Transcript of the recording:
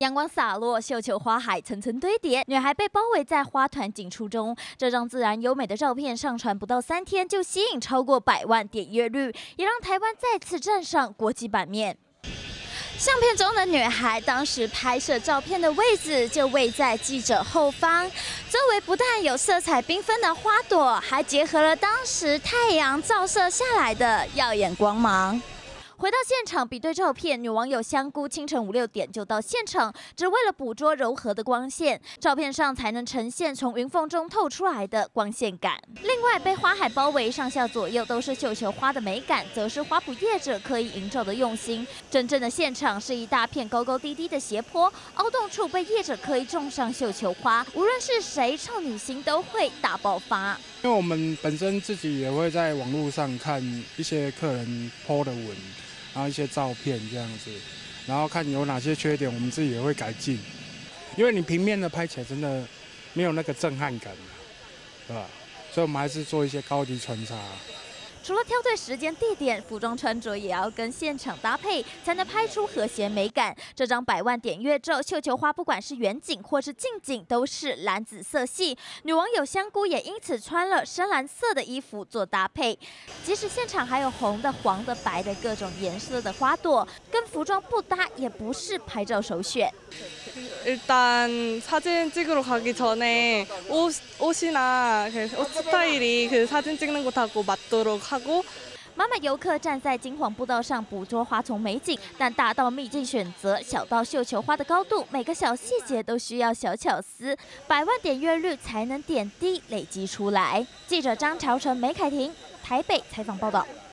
阳光洒落，绣球花海层层堆叠，女孩被包围在花团锦簇中。这张自然优美的照片上传不到3天，就吸引超过100万点阅率，也让台湾再次站上国际版面。 相片中的女孩当时拍摄照片的位置就位在记者后方，周围不但有色彩缤纷的花朵，还结合了当时太阳照射下来的耀眼光芒。 回到现场比对照片，女网友香菇清晨5、6点就到现场，只为了捕捉柔和的光线，照片上才能呈现从云缝中透出来的光线感。另外，被花海包围，上下左右都是绣球花的美感，则是花圃业者刻意营造的用心。真正的现场是一大片高高低低的斜坡，凹洞处被业者刻意种上绣球花，无论是谁，少女心都会大爆发。 因为我们本身自己也会在网络上看一些客人 po 的文，然后一些照片这样子，然后看有哪些缺点，我们自己也会改进。因为你平面的拍起来真的没有那个震撼感，对吧？所以我们还是做一些高低穿插。 除了挑对时间地点，服装穿着也要跟现场搭配，才能拍出和谐美感。这张100万点阅照，绣球花不管是远景或是近景，都是蓝紫色系。女网友香菇也因此穿了深蓝色的衣服做搭配。即使现场还有红的、黄的、白的各种颜色的花朵，跟服装不搭也不是拍照首选。 일단 사진 찍으러 가기 전에 옷이나 옷 스타일이 사진 찍는 곳하고 맞도록 하고. 妈妈游客站在金黄步道上捕捉花丛美景，但大到秘境选择，小到绣球花的高度，每个小细节都需要小巧思。100万点阅率才能点滴累积出来。记者张朝成、梅凯婷，台北采访报道。